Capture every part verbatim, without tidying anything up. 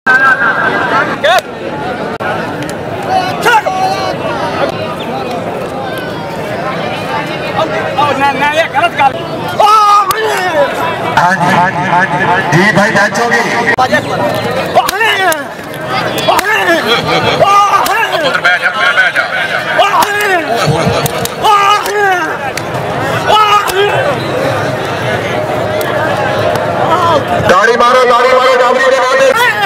हाँ जी हाँ जी हाँ जी जी भाई मैच होगी। दाढ़ी मारो दाढ़ी मारो डाबरी के नाम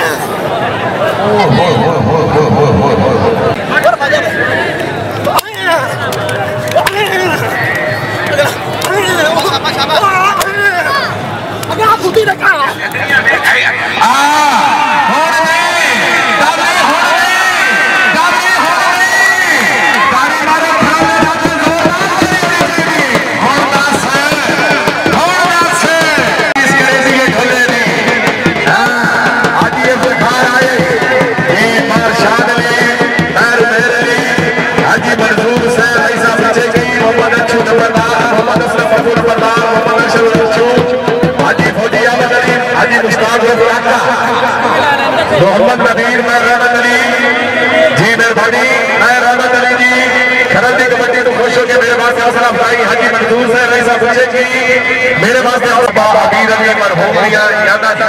मोहम्मद नबीर मैं रहमत अली जी मेहरबानी मैं रहमत अली जी खरंदी कबड्डी तो खुश हो के मेरे पास हौसला अफजाई हाजी मंजूर से रईसा पूछे कि मेरे पास अबीर अली पर हो गया याद आता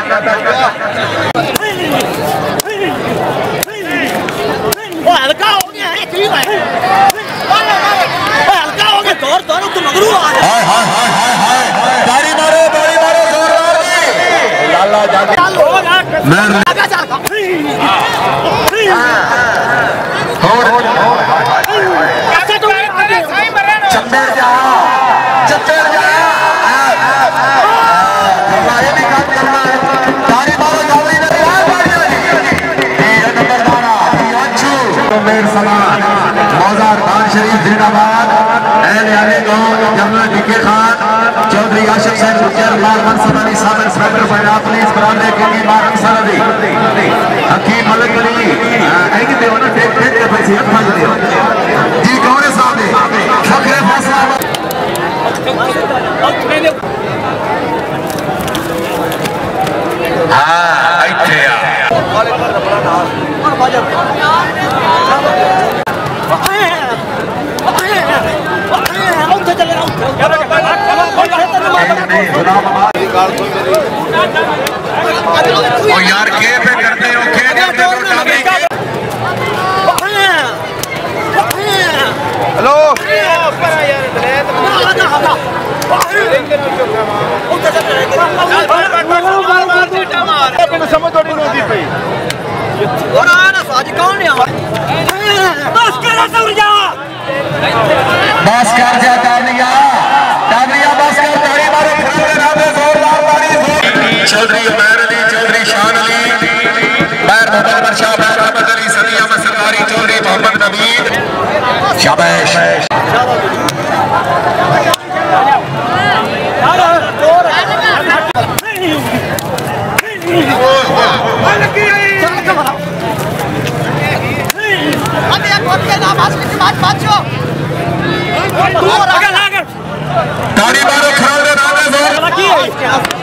वो हल्का हो गया है ठीक है वो हल्का हो गया दौड़ दौड़ तो मगरू आ हाय हाय हाय हाय हाय दाढ़ी मारो दाढ़ी मारो जोरदार लाला जान मैं चप्पे जा चप्पे जा ये भी काम करना है तारी मारो गावरी ने यार मार दिया ये नंबर बारह अच्छू तो मेर सलाम मौजार खान शरीफ जिंदाबाद एल यानी गांव जनरल डीके खान चौधरी आशिफ साहब गुजर मार मनसदानी साहब इंस्पेक्टर पंजाब पुलिस बरामदे के मार सरदी हकीम मलिक अली आई के देवना टेक टेक के पैसे हथ मार दियो जी कौन है साहब फखरे फैसला हां इथे आ और बाजार उठे चले आओ ओ यार के पे करते हो के हेलो समझ थोड़ी नहीं पई और आना साज कौन है बस कर जा बस कर जा तालिया तालिया बस कर ताली मारो खड़े नामे जोरदार ताली चौधरी उमर अली चौधरी शान अली बैर मोहम्मद शाह बैर रहमत अली सदिया में सरकारी चौधरी मोहम्मद नबीर शाबाश ताली मारो खड़े नामे जोर